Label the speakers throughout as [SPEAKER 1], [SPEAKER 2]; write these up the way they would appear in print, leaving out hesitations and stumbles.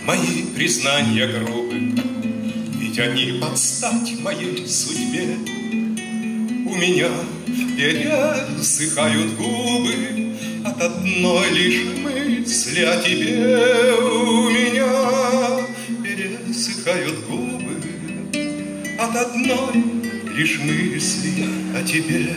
[SPEAKER 1] мои признания грубы, ведь они под стать моей судьбе. У меня пересыхают губы от одной лишь мысли о тебе. У меня пересыхают губы от одной лишь мысли о тебе.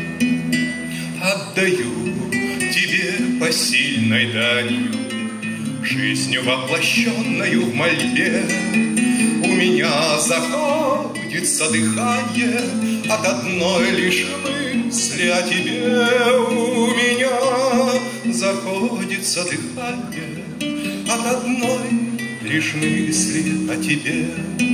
[SPEAKER 1] Отдаю тебе посильной данью, жизнью воплощенную в мольбе. У меня заходится дыхание от одной лишь мысли о тебе. У меня заходится дыхание от одной лишь мысли о тебе.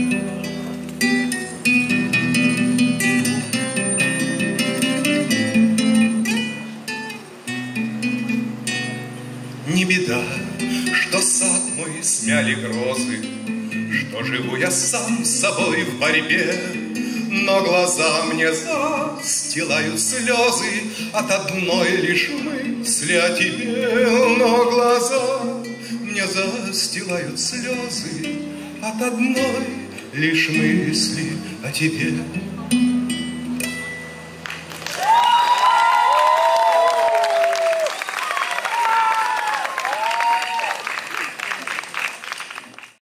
[SPEAKER 1] Не беда, что сад мой смяли грозы, что живу я сам с собой в борьбе, но глаза мне застилают слезы от одной лишь мысли о тебе. Но глаза мне застилают слезы от одной лишь мысли о тебе.